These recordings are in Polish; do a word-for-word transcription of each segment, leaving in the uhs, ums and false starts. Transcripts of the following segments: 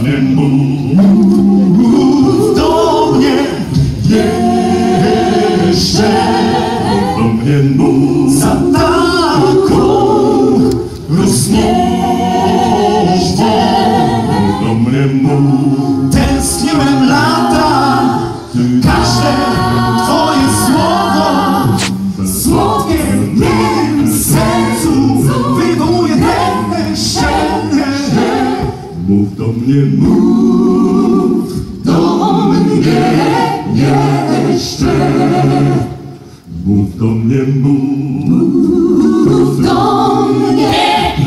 mnie, mów do mnie jeszcze, mów do mnie, mów za taką rozmową, mów do mnie, mów. Tęskniłem lata, każde twoje słowo słowiem w mym sercu wywołuje deszcze. Mów do mnie, mów do mnie jeszcze. Mów do mnie, mów, mów do mnie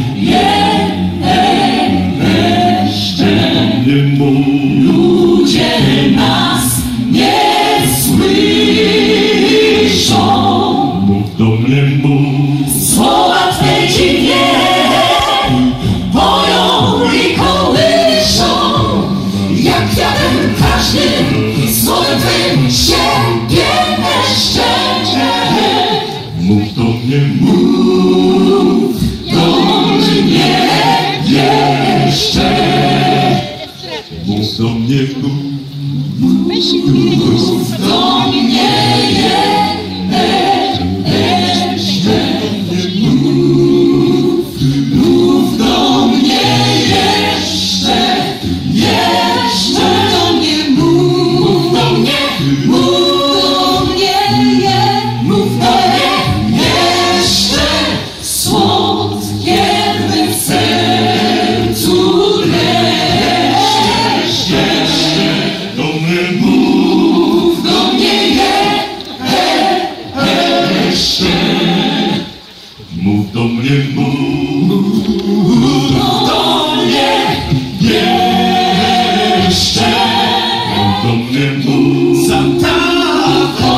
jeszcze. Nie mów. Ludzie nas nie słyszą. Mów do mnie, mów. Słowa Twe dziwnie boją i kołyszą. Jak kwiatem każdym słowem Twym siebie szczerze. Mów do mnie, mów do mnie jeszcze. Mów do mnie, mów. Mów do mnie jeszcze. Mów do mnie jeszcze. Jeszcze do mnie mów. Mów do mnie. Mów do mnie. Mów do mnie jeszcze. Słodkie w mym sercu leży. Do mnie mów, do mnie jeszcze. Mów do mnie, mów, mów do mnie jeszcze. Mów do mnie, mów za taką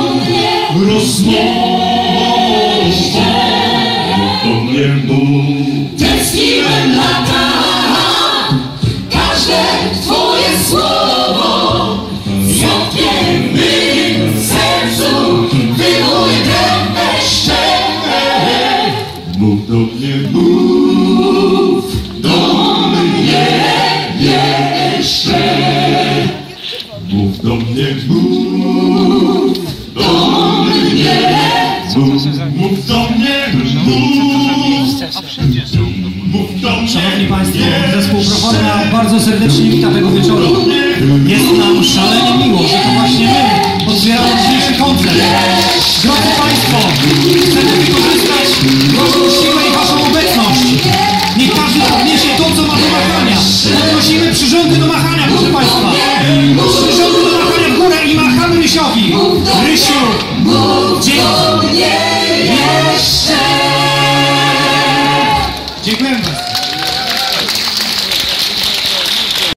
rozmowę. Mów do mnie, mów. Tęskniłem lata, każde Twoje słowo związkiem w mym sercu wywołuje deszcze. Mów do mnie, mów do mnie jeszcze. Mów do mnie, mów do mnie. Mów, mów do mnie, mów. Mów do mnie. Szanowni Państwo, zespół Proforma bardzo serdecznie wita tego wieczoru.